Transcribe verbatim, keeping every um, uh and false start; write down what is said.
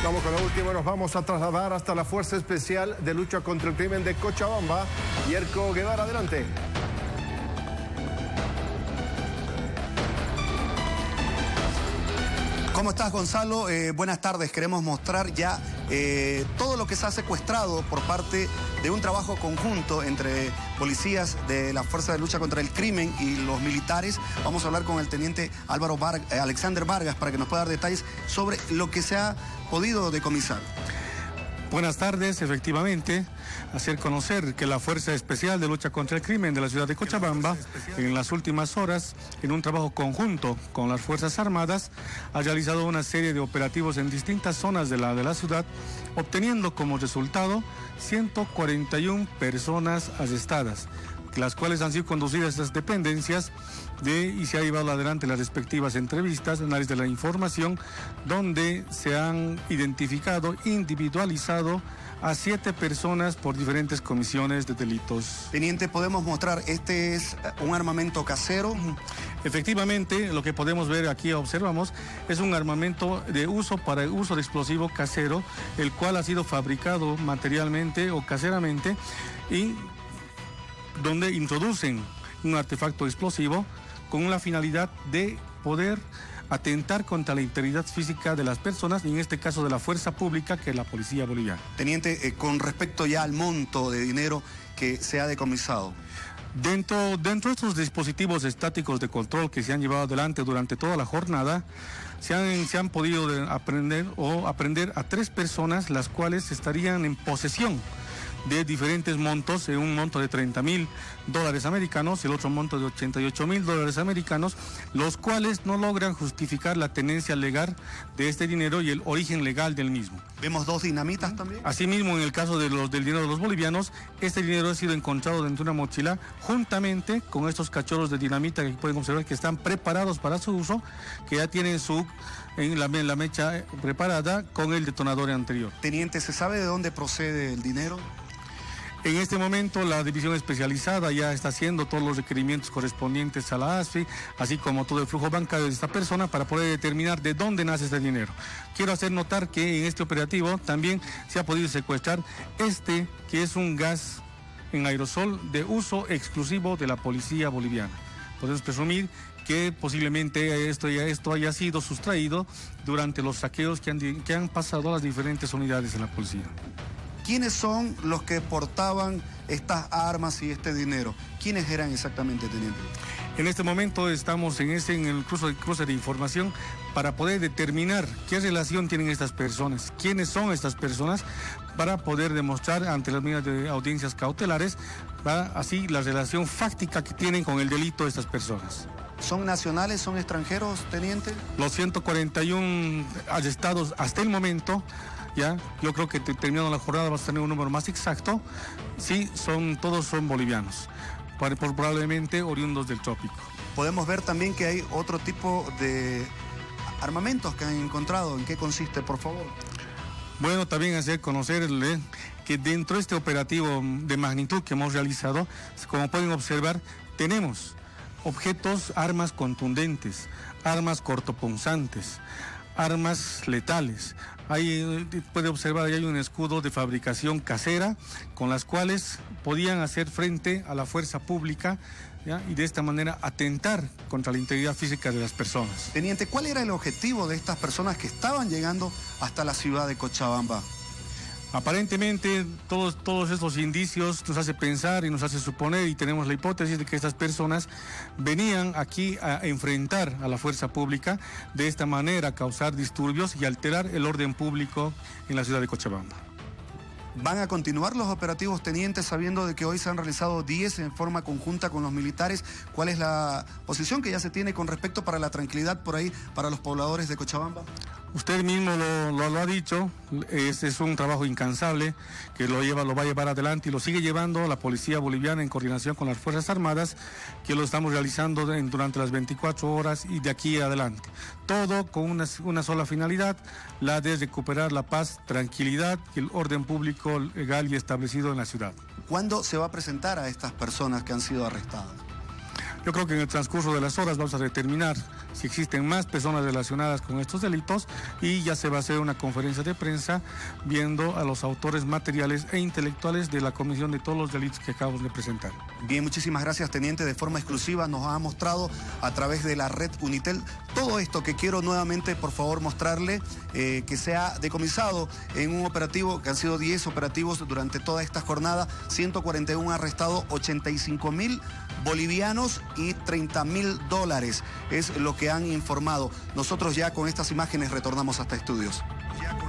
Vamos con lo último, nos vamos a trasladar hasta la Fuerza Especial de Lucha contra el Crimen de Cochabamba. Yerko Guevara, adelante. ¿Cómo estás, Gonzalo? Eh, buenas tardes. Queremos mostrar ya eh, todo lo que se ha secuestrado por parte de un trabajo conjunto entre policías de la Fuerza de Lucha contra el Crimen y los militares. Vamos a hablar con el teniente Álvaro Var- eh, Alexander Vargas para que nos pueda dar detalles sobre lo que se ha podido decomisar. Buenas tardes, efectivamente, hacer conocer que la Fuerza Especial de Lucha contra el Crimen de la ciudad de Cochabamba, en las últimas horas, en un trabajo conjunto con las Fuerzas Armadas, ha realizado una serie de operativos en distintas zonas de la, de la ciudad, obteniendo como resultado ciento cuarenta y una personas arrestadas, las cuales han sido conducidas a estas dependencias de, y se ha llevado adelante las respectivas entrevistas, análisis de la información, donde se han identificado, individualizado a siete personas por diferentes comisiones de delitos. Teniente, ¿podemos mostrar? Este es un armamento casero. Efectivamente, lo que podemos ver aquí, observamos, es un armamento de uso para el uso de explosivo casero, el cual ha sido fabricado materialmente o caseramente y donde introducen un artefacto explosivo con la finalidad de poder atentar contra la integridad física de las personas, y en este caso de la fuerza pública, que es la policía boliviana. Teniente, eh, con respecto ya al monto de dinero que se ha decomisado. Dentro, dentro de estos dispositivos estáticos de control que se han llevado adelante durante toda la jornada, se han, se han podido de aprender o aprender a tres personas, las cuales estarían en posesión de diferentes montos, un monto de treinta mil dólares americanos y el otro monto de ochenta y ocho mil dólares americanos, los cuales no logran justificar la tenencia legal de este dinero y el origen legal del mismo. Vemos dos dinamitas también. Asimismo, en el caso de los, del dinero de los bolivianos, este dinero ha sido encontrado dentro de una mochila juntamente con estos cachorros de dinamita que pueden observar que están preparados para su uso, que ya tienen su en la, en la mecha preparada con el detonador anterior. Teniente, ¿se sabe de dónde procede el dinero? En este momento la división especializada ya está haciendo todos los requerimientos correspondientes a la A S F I, así como todo el flujo bancario de esta persona para poder determinar de dónde nace este dinero. Quiero hacer notar que en este operativo también se ha podido secuestrar este, que es un gas en aerosol de uso exclusivo de la policía boliviana. Podemos presumir que posiblemente esto, ya, esto haya sido sustraído durante los saqueos que han, que han pasado a las diferentes unidades de la policía. ¿Quiénes son los que portaban estas armas y este dinero? ¿Quiénes eran exactamente, teniente? En este momento estamos en, ese, en el cruce, cruce de información para poder determinar qué relación tienen estas personas, quiénes son estas personas, para poder demostrar ante las medidas de audiencias cautelares, ¿va? Así la relación fáctica que tienen con el delito de estas personas. ¿Son nacionales, son extranjeros, teniente? Los ciento cuarenta y uno arrestados hasta el momento, ya, yo creo que terminando la jornada vamos a tener un número más exacto. Sí, son, todos son bolivianos, probablemente oriundos del trópico. Podemos ver también que hay otro tipo de armamentos que han encontrado. ¿En qué consiste, por favor? Bueno, también hacer conocerle que dentro de este operativo de magnitud que hemos realizado, como pueden observar, tenemos objetos, armas contundentes, armas cortopunzantes, armas letales. Ahí puede observar, ahí hay un escudo de fabricación casera con las cuales podían hacer frente a la fuerza pública, ¿ya? Y de esta manera atentar contra la integridad física de las personas. Teniente, ¿cuál era el objetivo de estas personas que estaban llegando hasta la ciudad de Cochabamba? Aparentemente todos, todos estos indicios nos hace pensar y nos hace suponer, y tenemos la hipótesis de que estas personas venían aquí a enfrentar a la fuerza pública, de esta manera causar disturbios y alterar el orden público en la ciudad de Cochabamba. ¿Van a continuar los operativos, teniente, sabiendo de que hoy se han realizado diez en forma conjunta con los militares? ¿Cuál es la posición que ya se tiene con respecto para la tranquilidad por ahí, para los pobladores de Cochabamba? Usted mismo lo, lo, lo ha dicho, este es un trabajo incansable que lo, lleva, lo va a llevar adelante y lo sigue llevando la Policía Boliviana en coordinación con las Fuerzas Armadas, que lo estamos realizando en, durante las veinticuatro horas y de aquí adelante. Todo con una, una sola finalidad, la de recuperar la paz, tranquilidad y el orden público legal y establecido en la ciudad. ¿Cuándo se va a presentar a estas personas que han sido arrestadas? Yo creo que en el transcurso de las horas vamos a determinar si existen más personas relacionadas con estos delitos y ya se va a hacer una conferencia de prensa viendo a los autores materiales e intelectuales de la comisión de todos los delitos que acabamos de presentar. Bien, muchísimas gracias, teniente. De forma exclusiva nos ha mostrado a través de la red Unitel todo esto que quiero nuevamente, por favor, mostrarle, eh, que se ha decomisado en un operativo, que han sido diez operativos durante toda esta jornada, ciento cuarenta y uno arrestados, ochenta y cinco mil bolivianos y treinta mil dólares, es lo que han informado. Nosotros ya con estas imágenes retornamos hasta estudios. Ya con